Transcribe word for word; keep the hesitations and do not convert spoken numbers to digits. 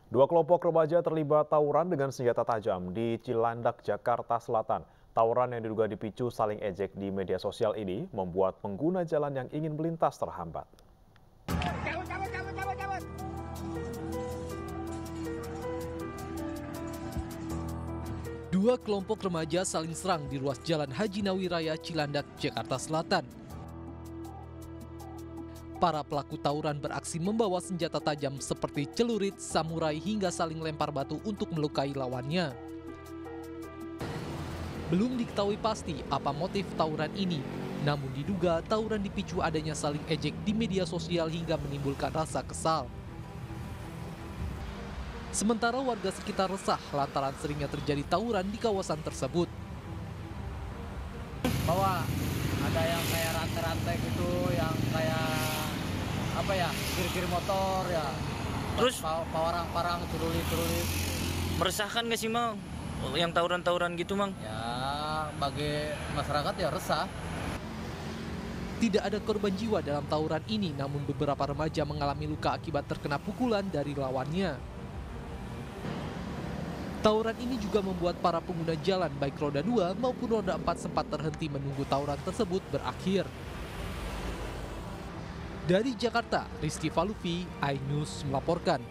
Dua kelompok remaja terlibat tawuran dengan senjata tajam di Cilandak, Jakarta Selatan. Tawuran yang diduga dipicu saling ejek di media sosial ini membuat pengguna jalan yang ingin melintas terhambat. Cabut, cabut, cabut, cabut, cabut. Dua kelompok remaja saling serang di ruas Jalan Haji Nawi Raya Cilandak, Jakarta Selatan. Para pelaku tawuran beraksi membawa senjata tajam seperti celurit, samurai hingga saling lempar batu untuk melukai lawannya. Belum diketahui pasti apa motif tawuran ini, namun diduga tawuran dipicu adanya saling ejek di media sosial hingga menimbulkan rasa kesal. Sementara warga sekitar resah lantaran seringnya terjadi tawuran di kawasan tersebut. Bahwa ada yang kayak rantai-rantai gitu, yang kayak apa ya, kiri-kiri motor ya. Terus pawarang-parang, turuli-turuli. meresahkan gak sih, Mang? Yang tawuran-tawuran gitu, Mang? Ya, bagi masyarakat ya resah. Tidak ada korban jiwa dalam tawuran ini, namun beberapa remaja mengalami luka akibat terkena pukulan dari lawannya. Tawuran ini juga membuat para pengguna jalan baik roda dua maupun roda empat sempat terhenti menunggu tawuran tersebut berakhir. Dari Jakarta, Rizky Falufi, iNews melaporkan.